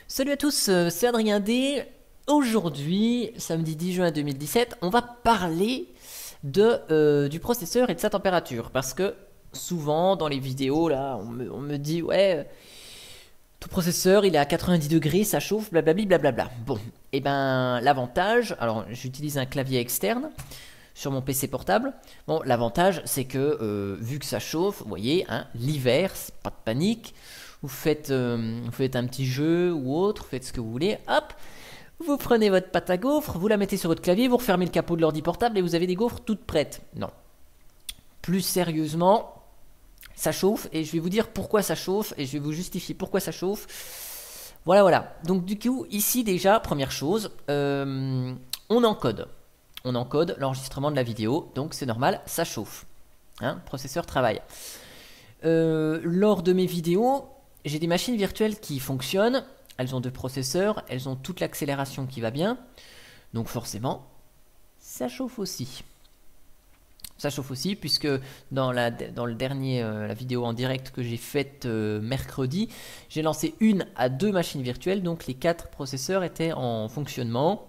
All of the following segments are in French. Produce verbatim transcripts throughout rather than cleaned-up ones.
Salut à tous, euh, c'est Adrien D. Aujourd'hui, samedi dix juin deux mille dix-sept, on va parler de, euh, du processeur et de sa température. Parce que souvent dans les vidéos, là, on me, on me dit ouais, euh, ton processeur il est à quatre-vingt-dix degrés, ça chauffe, blablabli, blablabla. Bon, et ben l'avantage, alors j'utilise un clavier externe sur mon P C portable. Bon, l'avantage c'est que euh, vu que ça chauffe, vous voyez, hein, l'hiver, c'est pas de panique. Vous faites, euh, vous faites un petit jeu ou autre, faites ce que vous voulez, hop, vous prenez votre pâte à gaufres, vous la mettez sur votre clavier, vous refermez le capot de l'ordi portable et vous avez des gaufres toutes prêtes. Non. Plus sérieusement, ça chauffe et je vais vous dire pourquoi ça chauffe et je vais vous justifier pourquoi ça chauffe. Voilà, voilà. Donc du coup, ici déjà, première chose, euh, on encode. On encode l'enregistrement de la vidéo, donc c'est normal, ça chauffe. Hein, le processeur travaille. Euh, lors de mes vidéos, j'ai des machines virtuelles qui fonctionnent, elles ont deux processeurs, elles ont toute l'accélération qui va bien, donc forcément, ça chauffe aussi. Ça chauffe aussi puisque dans la, dans le dernier, euh, la vidéo en direct que j'ai faite euh, mercredi, j'ai lancé une à deux machines virtuelles, donc les quatre processeurs étaient en fonctionnement.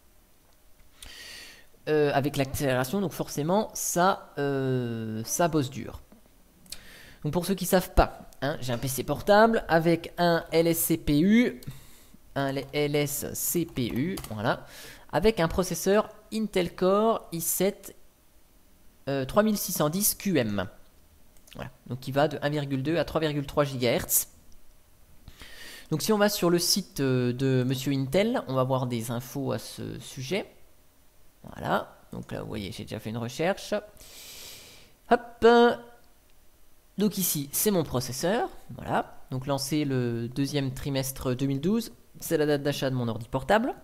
Euh, avec l'accélération, donc forcément, ça, euh, ça bosse dur. Donc pour ceux qui ne savent pas, hein, j'ai un P C portable avec un L S C P U, un L S C P U, voilà, avec un processeur Intel Core i sept euh, trois mille six cent dix Q M. Voilà, donc qui va de un virgule deux à trois virgule trois gigahertz. Donc si on va sur le site de Monsieur Intel, on va voir des infos à ce sujet. Voilà, donc là vous voyez, j'ai déjà fait une recherche. Hop. Donc ici, c'est mon processeur, voilà. Donc lancé le deuxième trimestre deux mille douze, c'est la date d'achat de mon ordi portable.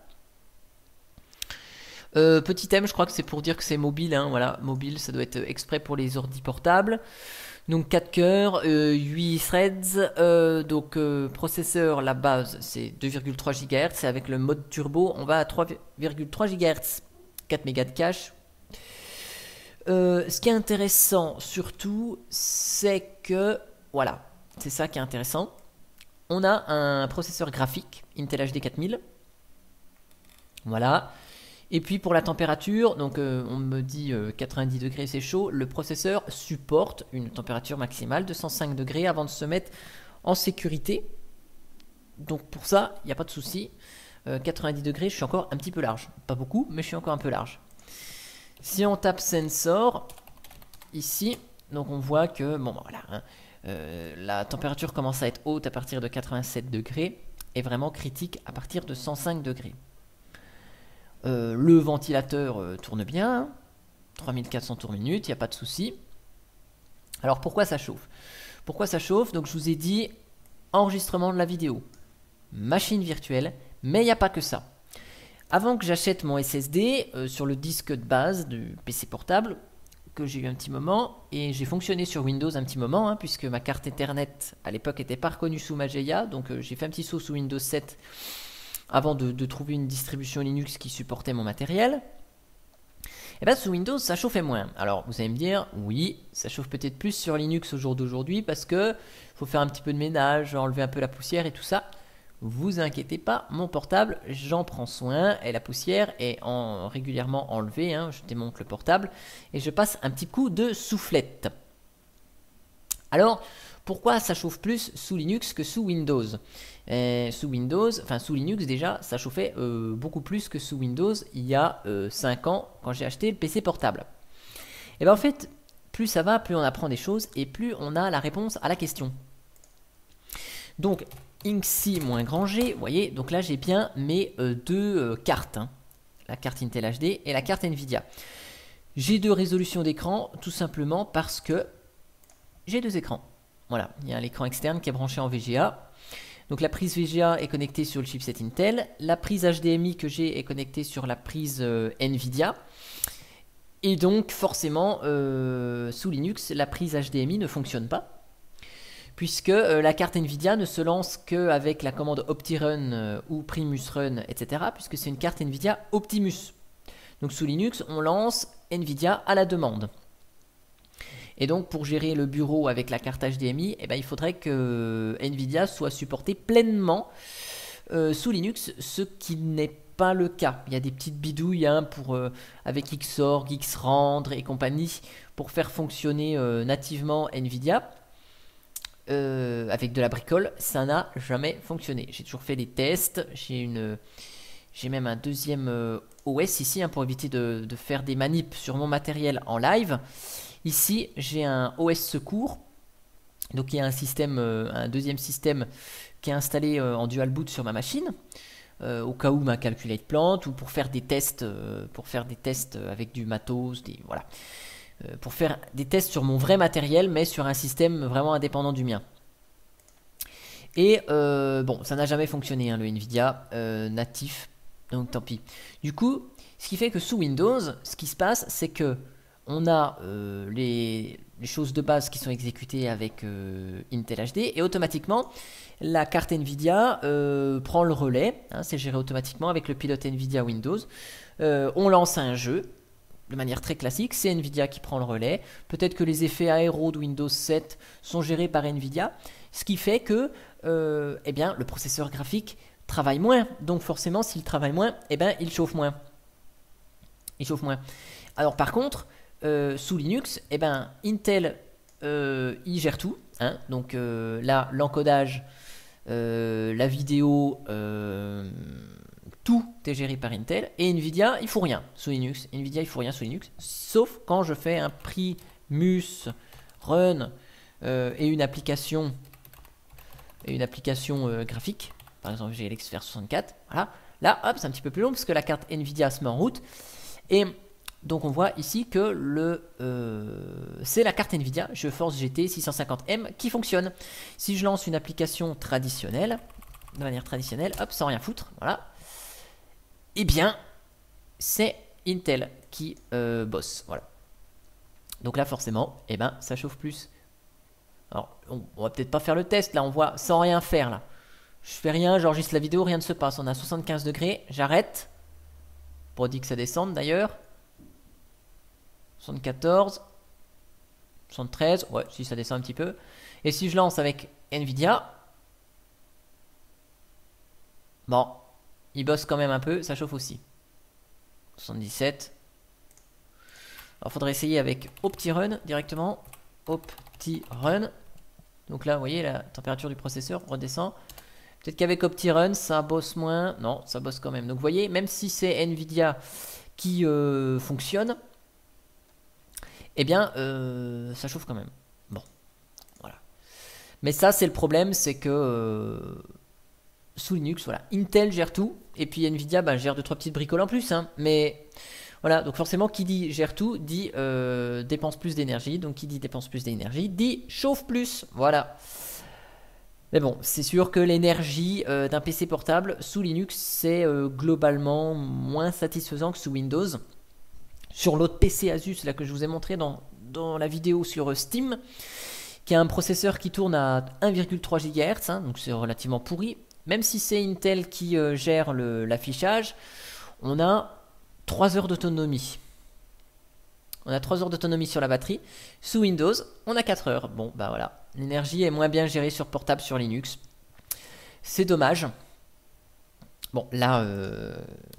Euh, petit thème, je crois que c'est pour dire que c'est mobile, hein, voilà, mobile, ça doit être exprès pour les ordi portables. Donc quatre cœurs, euh, huit threads, euh, donc euh, processeur, la base c'est deux virgule trois gigahertz, et avec le mode turbo, on va à trois virgule trois gigahertz, quatre mégas de cache. Euh, ce qui est intéressant surtout, c'est que, voilà, c'est ça qui est intéressant. On a un processeur graphique Intel H D quatre mille. Voilà. Et puis pour la température, donc euh, on me dit euh, quatre-vingt-dix degrés c'est chaud. Le processeur supporte une température maximale de cent cinq degrés avant de se mettre en sécurité. Donc pour ça, il n'y a pas de souci. Euh, quatre-vingt-dix degrés, je suis encore un petit peu large. Pas beaucoup, mais je suis encore un peu large. Si on tape sensor, ici, donc on voit que, bon voilà, hein, euh, la température commence à être haute à partir de quatre-vingt-sept degrés et vraiment critique à partir de cent cinq degrés. Euh, le ventilateur euh, tourne bien, hein, trois mille quatre cents tours minute, il n'y a pas de souci. Alors pourquoi ça chauffe? Pourquoi ça chauffe? Donc je vous ai dit, enregistrement de la vidéo, machine virtuelle, mais il n'y a pas que ça. Avant que j'achète mon S S D euh, sur le disque de base du P C portable, que j'ai eu un petit moment, et j'ai fonctionné sur Windows un petit moment, hein, puisque ma carte Ethernet à l'époque n'était pas reconnue sous Mageia, donc euh, j'ai fait un petit saut sous Windows sept avant de, de trouver une distribution Linux qui supportait mon matériel. Et bien sous Windows ça chauffait moins. Alors vous allez me dire, oui, ça chauffe peut-être plus sur Linux au jour d'aujourd'hui, parce que faut faire un petit peu de ménage, enlever un peu la poussière et tout ça. Vous inquiétez pas, mon portable, j'en prends soin et la poussière est en, régulièrement enlevée. Hein, je démonte le portable et je passe un petit coup de soufflette. Alors, pourquoi ça chauffe plus sous Linux que sous Windows? Et Sous Windows, enfin sous Linux déjà, ça chauffait euh, beaucoup plus que sous Windows il y a euh, cinq ans quand j'ai acheté le P C portable. Et bien en fait, plus ça va, plus on apprend des choses et plus on a la réponse à la question. Donc, Inxi-G, vous voyez, donc là j'ai bien mes euh, deux euh, cartes, hein, la carte Intel H D et la carte Nvidia. J'ai deux résolutions d'écran, tout simplement parce que j'ai deux écrans. Voilà, il y a l'écran externe qui est branché en V G A. Donc la prise V G A est connectée sur le chipset Intel, la prise H D M I que j'ai est connectée sur la prise euh, Nvidia. Et donc forcément, euh, sous Linux, la prise H D M I ne fonctionne pas, puisque euh, la carte Nvidia ne se lance qu'avec la commande OptiRun euh, ou PrimusRun, et cetera, puisque c'est une carte Nvidia Optimus. Donc sous Linux, on lance Nvidia à la demande. Et donc pour gérer le bureau avec la carte H D M I, eh ben, il faudrait que Nvidia soit supportée pleinement euh, sous Linux, ce qui n'est pas le cas. Il y a des petites bidouilles hein, pour, euh, avec Xorg, Xrandr et compagnie pour faire fonctionner euh, nativement Nvidia. Euh, avec de la bricole, ça n'a jamais fonctionné. J'ai toujours fait des tests. J'ai une, j'ai même un deuxième euh, O S ici hein, pour éviter de, de faire des manips sur mon matériel en live. Ici, j'ai un O S secours. Donc il y a un système, euh, un deuxième système qui est installé euh, en dual boot sur ma machine. Euh, au cas où ma calculette plante ou pour faire des tests, euh, pour faire des tests avec du matos, des, voilà. Euh, pour faire des tests sur mon vrai matériel, mais sur un système vraiment indépendant du mien. Et euh, bon, ça n'a jamais fonctionné, hein, le Nvidia euh, natif, donc tant pis. Du coup, ce qui fait que sous Windows, ce qui se passe, c'est que on a euh, les, les choses de base qui sont exécutées avec euh, Intel H D, et automatiquement, la carte Nvidia euh, prend le relais, hein, c'est géré automatiquement avec le pilote Nvidia Windows. Euh, on lance un jeu, de manière très classique, c'est Nvidia qui prend le relais. Peut-être que les effets aéro de Windows sept sont gérés par Nvidia, ce qui fait que euh, eh bien, le processeur graphique travaille moins. Donc forcément, s'il travaille moins, eh bien, il chauffe moins. Il chauffe moins. Alors par contre, euh, sous Linux, eh ben, Intel, euh, il gère tout. Hein. Donc euh, là, l'encodage, euh, la vidéo... Euh, tout est géré par Intel et Nvidia il faut rien sous Linux. Nvidia il faut rien sous Linux, sauf quand je fais un Primus Run euh, et une application et une application euh, graphique. Par exemple j'ai l'Xfer soixante-quatre. Voilà. Là hop c'est un petit peu plus long parce que la carte Nvidia se met en route et donc on voit ici que le euh, c'est la carte Nvidia GeForce G T six cent cinquante M qui fonctionne. Si je lance une application traditionnelle de manière traditionnelle, hop sans rien foutre, voilà. Eh bien, c'est Intel qui euh, bosse. Voilà. Donc là, forcément, eh ben, ça chauffe plus. Alors, on, on va peut-être pas faire le test. Là, on voit sans rien faire. Là, je fais rien, j'enregistre la vidéo, rien ne se passe. On a soixante-quinze degrés. J'arrête. Pour dire que ça descende d'ailleurs. soixante-quatorze. soixante-treize. Ouais, si ça descend un petit peu. Et si je lance avec Nvidia. Bon. Il bosse quand même un peu, ça chauffe aussi. soixante-dix-sept. Alors, il faudrait essayer avec OptiRun directement. OptiRun. Donc là, vous voyez, la température du processeur redescend. Peut-être qu'avec OptiRun, ça bosse moins. Non, ça bosse quand même. Donc, vous voyez, même si c'est Nvidia qui euh, fonctionne, eh bien, euh, ça chauffe quand même. Bon, voilà. Mais ça, c'est le problème, c'est que... Euh, sous Linux, voilà, Intel gère tout et puis Nvidia bah, gère deux trois petites bricoles en plus, hein. Mais voilà, donc forcément qui dit gère tout dit euh, dépense plus d'énergie, donc qui dit dépense plus d'énergie dit chauffe plus, voilà. Mais bon, c'est sûr que l'énergie euh, d'un P C portable sous Linux c'est euh, globalement moins satisfaisant que sous Windows. Sur l'autre P C Asus là que je vous ai montré dans, dans la vidéo sur Steam, qui a un processeur qui tourne à un virgule trois gigahertz, hein, donc c'est relativement pourri. Même si c'est Intel qui euh, gère l'affichage, on a trois heures d'autonomie. On a trois heures d'autonomie sur la batterie. Sous Windows, on a quatre heures. Bon, bah voilà. L'énergie est moins bien gérée sur portable sur Linux. C'est dommage. Bon, là, euh,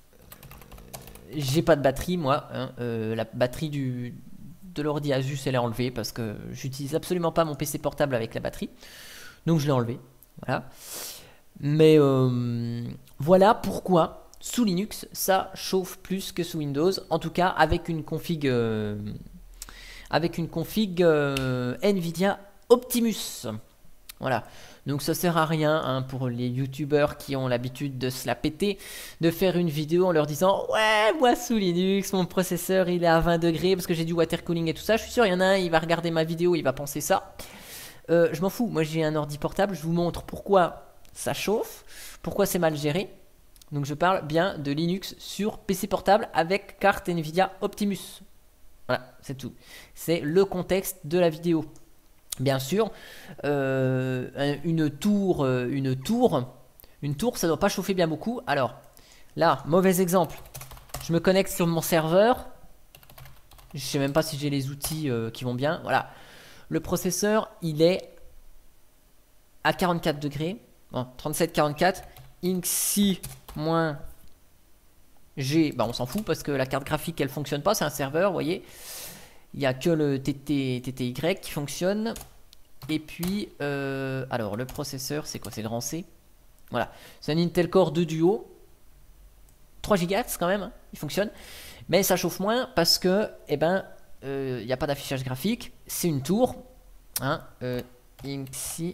j'ai pas de batterie, moi. Hein. Euh, la batterie du, de l'ordi Asus, elle est enlevée parce que j'utilise absolument pas mon P C portable avec la batterie. Donc, je l'ai enlevée. Voilà. Mais euh, voilà pourquoi sous Linux ça chauffe plus que sous Windows, en tout cas avec une config euh, avec une config euh, Nvidia Optimus. Voilà, donc ça sert à rien hein, pour les youtubeurs qui ont l'habitude de se la péter, de faire une vidéo en leur disant ouais moi sous Linux mon processeur il est à vingt degrés parce que j'ai du water cooling et tout ça. Je suis sûr il y en a un, il va regarder ma vidéo, il va penser ça. Euh, je m'en fous, moi j'ai un ordi portable, je vous montre pourquoi ça chauffe, pourquoi c'est mal géré. Donc je parle bien de Linux sur P C portable avec carte Nvidia Optimus. Voilà, c'est tout. C'est le contexte de la vidéo. Bien sûr, euh, une tour, une tour, une tour, ça ne doit pas chauffer bien beaucoup. Alors là, mauvais exemple. Je me connecte sur mon serveur. Je sais même pas si j'ai les outils euh, qui vont bien. Voilà, le processeur, il est à quarante-quatre degrés. Bon, trente-sept quarante-quatre, Inxi moins G, bah on s'en fout parce que la carte graphique elle fonctionne pas, c'est un serveur, vous voyez. Il n'y a que le T T, T T Y qui fonctionne. Et puis, euh, alors le processeur, c'est quoi? C'est le rang C. Voilà, c'est un Intel Core deux Duo. trois gigahertz quand même, hein, il fonctionne. Mais ça chauffe moins parce que, eh ben, il euh, n'y a pas d'affichage graphique. C'est une tour. Hein, euh, Inxi.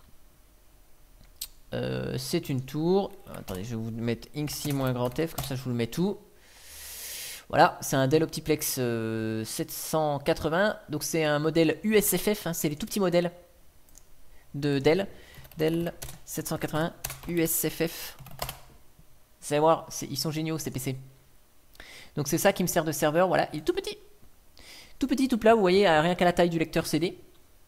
Euh, c'est une tour. Attendez, je vais vous mettre Inxi moins grand F, comme ça je vous le mets tout. Voilà, c'est un Dell Optiplex euh, sept cent quatre-vingts. Donc c'est un modèle U S F F, hein, c'est les tout petits modèles de Dell. Dell sept cent quatre-vingts U S F F. Vous allez voir, ils sont géniaux ces P C. Donc c'est ça qui me sert de serveur. Voilà, il est tout petit. Tout petit, tout plat, vous voyez, rien qu'à la taille du lecteur C D.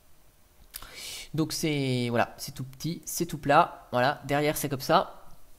Donc c'est voilà, c'est tout petit, c'est tout plat. Voilà, derrière c'est comme ça.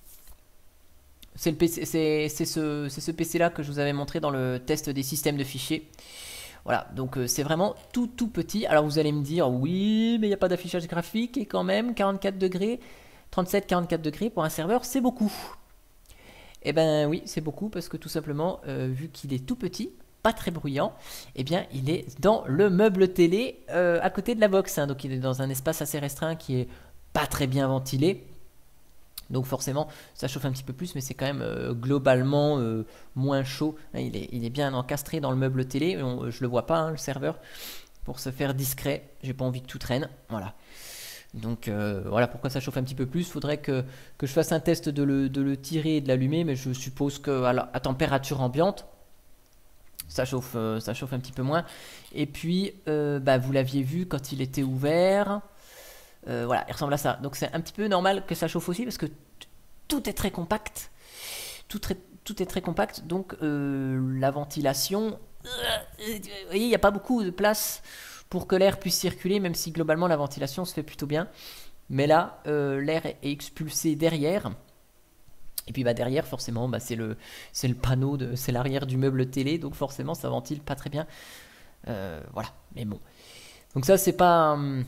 C'est le P C, c'est ce, ce P C là que je vous avais montré dans le test des systèmes de fichiers. Voilà, donc euh, c'est vraiment tout tout petit. Alors vous allez me dire, oui, mais il n'y a pas d'affichage graphique et quand même quarante-quatre degrés, trente-sept quarante-quatre degrés pour un serveur, c'est beaucoup. Eh ben oui, c'est beaucoup parce que tout simplement, euh, vu qu'il est tout petit, pas très bruyant, eh bien il est dans le meuble télé euh, à côté de la box. Hein, donc il est dans un espace assez restreint qui est pas très bien ventilé. Donc forcément, ça chauffe un petit peu plus, mais c'est quand même euh, globalement euh, moins chaud. Hein, il, est, il est bien encastré dans le meuble télé. On, je le vois pas, hein, le serveur, pour se faire discret. J'ai pas envie que tout traîne. Voilà. Donc euh, voilà pourquoi ça chauffe un petit peu plus. Il faudrait que, que je fasse un test de le, de le tirer et de l'allumer, mais je suppose qu'à à température ambiante, ça chauffe, euh, ça chauffe un petit peu moins. Et puis, euh, bah, vous l'aviez vu quand il était ouvert. Euh, voilà, il ressemble à ça. Donc c'est un petit peu normal que ça chauffe aussi parce que tout est très compact. Tout, très, tout est très compact. Donc euh, la ventilation, euh, vous voyez, il n'y a pas beaucoup de place pour que l'air puisse circuler, même si globalement la ventilation se fait plutôt bien. Mais là, euh, l'air est expulsé derrière. Et puis bah, derrière, forcément, bah, c'est le, c'est le panneau, c'est l'arrière du meuble télé. Donc forcément, ça ventile pas très bien. Euh, voilà, mais bon. Donc ça, c'est pas... Hum,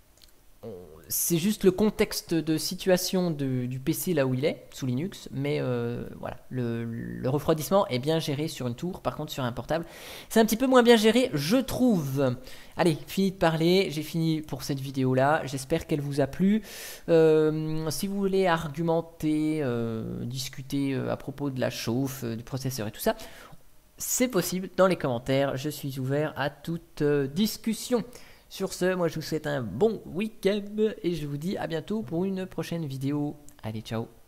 c'est juste le contexte de situation de, du P C là où il est, sous Linux, mais euh, voilà, le, le refroidissement est bien géré sur une tour, par contre sur un portable, c'est un petit peu moins bien géré, je trouve. Allez, fini de parler, j'ai fini pour cette vidéo là, j'espère qu'elle vous a plu. Euh, si vous voulez argumenter, euh, discuter euh, à propos de la chauffe, euh, du processeur et tout ça, c'est possible dans les commentaires, je suis ouvert à toute euh, discussion. Sur ce, moi je vous souhaite un bon week-end et je vous dis à bientôt pour une prochaine vidéo. Allez, ciao!